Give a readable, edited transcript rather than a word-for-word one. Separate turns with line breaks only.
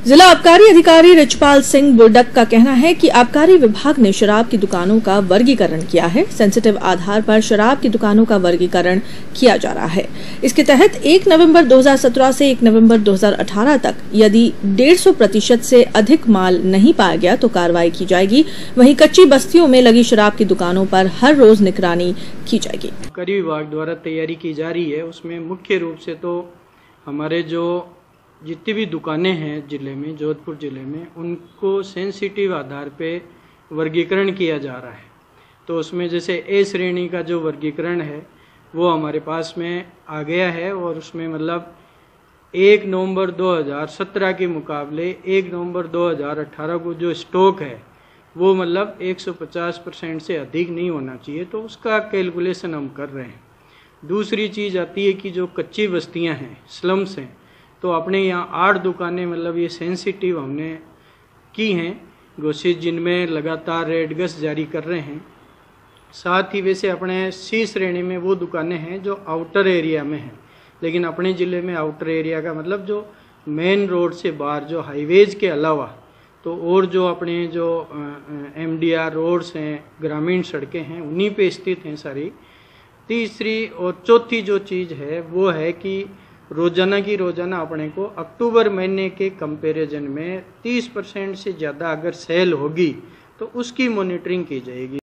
जिला आबकारी अधिकारी रिचपाल सिंह बुर्डक का कहना है कि आबकारी विभाग ने शराब की दुकानों का वर्गीकरण किया है। सेंसिटिव आधार पर शराब की दुकानों का वर्गीकरण किया जा रहा है। इसके तहत 1 नवंबर 2017 से 1 नवंबर 2018 तक यदि 150% से अधिक माल नहीं पाया गया तो कार्रवाई की जाएगी। वहीं कच्ची बस्तियों में लगी शराब की दुकानों पर हर रोज निगरानी की जाएगी।
आबकारी विभाग द्वारा तैयारी की जा रही है। उसमें मुख्य रूप से तो हमारे जो जितनी भी दुकानें हैं जिले में, जोधपुर जिले में, उनको सेंसिटिव आधार पे वर्गीकरण किया जा रहा है। तो उसमें जैसे ए श्रेणी का जो वर्गीकरण है वो हमारे पास में आ गया है और उसमें मतलब 1 नवंबर 2017 के मुकाबले 1 नवंबर 2018 को जो स्टॉक है वो मतलब 150% से अधिक नहीं होना चाहिए। तो उसका कैलकुलेशन हम कर रहे हैं। दूसरी चीज़ आती है कि जो कच्ची बस्तियां हैं, स्लम्स हैं, तो अपने यहाँ 8 दुकानें मतलब ये सेंसिटिव हमने की हैं घोषित, जिनमें लगातार रेड गश्त जारी कर रहे हैं। साथ ही वैसे अपने सी श्रेणी में वो दुकानें हैं जो आउटर एरिया में हैं, लेकिन अपने ज़िले में आउटर एरिया का मतलब जो मेन रोड से बाहर, जो हाईवेज के अलावा तो और जो अपने जो MDR रोड्स हैं, ग्रामीण सड़कें हैं, उन्हीं पे स्थित हैं सारी। तीसरी और चौथी जो चीज़ है वो है कि रोजाना अपने को अक्टूबर महीने के कंपैरिजन में 30% से ज़्यादा अगर सेल होगी तो उसकी मॉनिटरिंग की जाएगी।